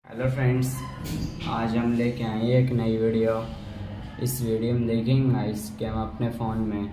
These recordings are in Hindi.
हेलो फ्रेंड्स, आज हम लेके आए एक नई वीडियो। इस वीडियो में देखेंगे गाइस कि हम अपने फ़ोन में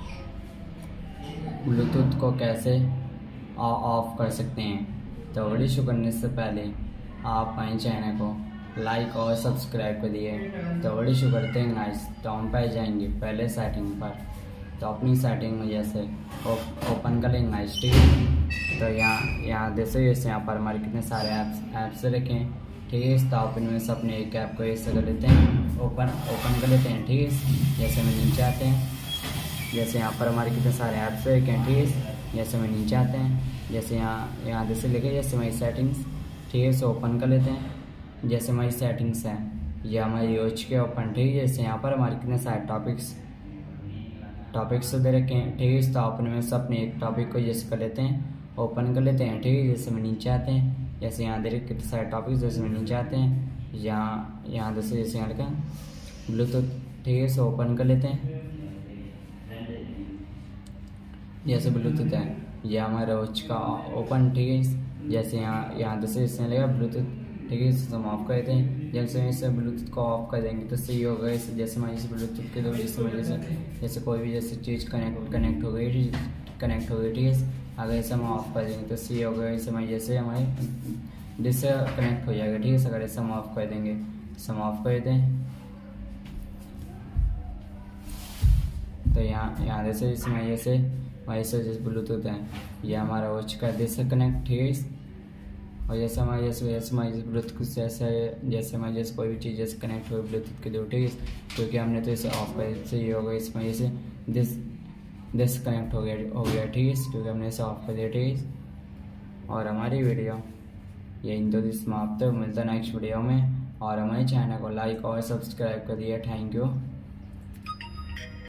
ब्लूटूथ को कैसे ऑफ कर सकते हैं। तो वीडियो करने से पहले आप हमारे चैनल को लाइक और सब्सक्राइब कर दिए। तो वीडियो करते हैं गाइस। तो हम पे जाएंगे पहले सेटिंग पर। तो अपनी सेटिंग में जैसे ओपन कर लेंगे गाइस, ठीक है। तो यहाँ जैसे यहाँ पर हमारे कितने सारे ऐप्स रखे हैं, ठीक है। तो आप इनमें से अपने एक ऐप को ऐसे कर लेते हैं, ओपन कर लेते हैं, ठीक है। जैसे हम नीचे आते हैं, जैसे यहाँ पर हमारे कितने सारे ऐप्स रखे हैं, ठीक है। जैसे हम नीचे आते हैं, जैसे यहाँ जैसे लेके जैसे हमारी सेटिंग्स, ठीक है, इसे ओपन कर लेते हैं। जैसे हमारी सेटिंग्स हैं ये हमारी यूज के ओपन, ठीक है। जैसे यहाँ पर हमारे कितने सारे टॉपिक्स दे रखे हैं, ठीक है। तो आप इनमें से अपने एक टॉपिक को जैसे कर लेते हैं, ओपन कर लेते हैं, ठीक है। जैसे हम नीचे आते हैं, जैसे यहाँ दे रखे कितने सारे टॉपिक्स, जैसे हम नीचे आते हैं, यहाँ जैसे यहाँ लिखा ब्लूटूथ, ठीक है। इसे ओपन कर लेते हैं। जैसे ब्लूटूथ है ये हमारा रोज का ओपन, ठीक है। जैसे यहाँ जैसे इसमें लगेगा ब्लूटूथ, ठीक है। इसे हम ऑफ कर देते हैं। जैसे इसे ब्लूटूथ को ऑफ कर देंगे तो सही होगा। इसे जैसे हमारे इस ब्लूटूथ के दो जैसे कोई भी जैसे चीज़ कनेक्ट हो गई, ठीक है। अगर इसे हम ऑफ कर देंगे तो सही होगा। इसे हमारी जैसे हमारे जिससे कनेक्ट हो जाएगा, ठीक है। अगर इसे हम ऑफ कर देंगे, इसे हम ऑफ कर देते हैं। तो यहाँ जैसे इसमें जैसे हमारे से जैसे ब्लूटूथ है ये हमारा वॉच का जैसे कनेक्ट, ठीक है। और जैसे हमारे जैसे हमारे ब्लूटूथ जैसे हमारे जैसे कोई भी चीज़ जैसे कनेक्ट हो ब्लूटूथ के दो, ठीक है। क्योंकि हमने तो इसे ऑफ कर से ये होगा, इसमें जैसे डिसकनेक्ट हो गया, ठीक है। क्योंकि हमने इसे ऑफ कर दिया, ठीक है। और हमारी वीडियो यही तो समाप्त है। मिलता है नेक्स्ट वीडियो में। और हमारे चैनल को लाइक और सब्सक्राइब कर दिया। Thank you.